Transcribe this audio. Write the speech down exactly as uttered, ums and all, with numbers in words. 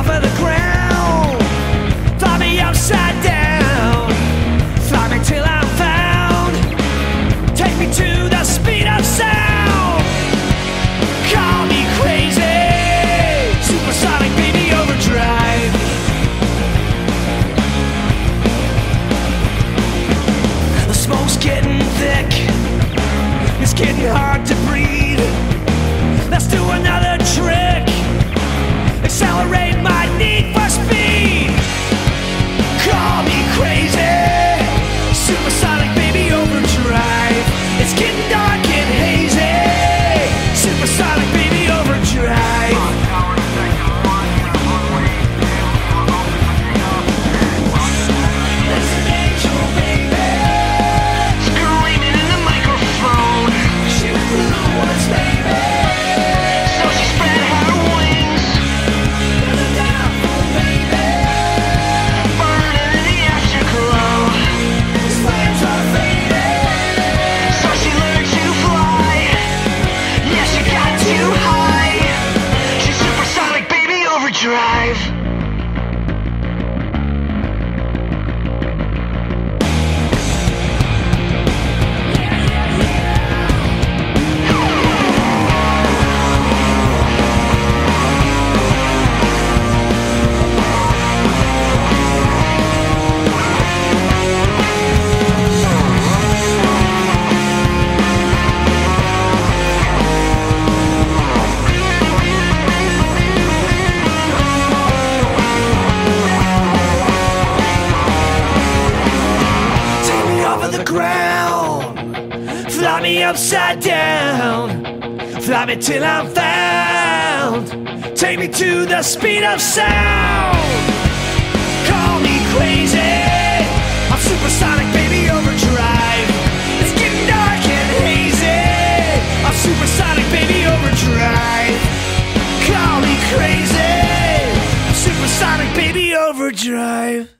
of the ground. Fly me upside down. Fly me till I'm found. Take me to the speed of sound. Call me crazy. Supersonic baby overdrive. The smoke's getting thick. It's getting hard to breathe. Let's do another trick. Accelerate my need for speed. Call me crazy. Supersonic baby overdrive. It's getting dark and hazy. Supersonic baby overdrive. Listen, angel baby, screaming in the microphone. She blew the woods, baby. So she spread her wings. There's a downfall, baby. Burning in the afterglow. These flames are fading. So she learned to fly. Yeah, she got too high. She's supersonic, baby, overdrive. The ground. Fly me upside down. Fly me till I'm found. Take me to the speed of sound. Call me crazy. I'm supersonic, baby, overdrive. It's getting dark and hazy. I'm supersonic, baby, overdrive. Call me crazy. I'm supersonic, baby, overdrive.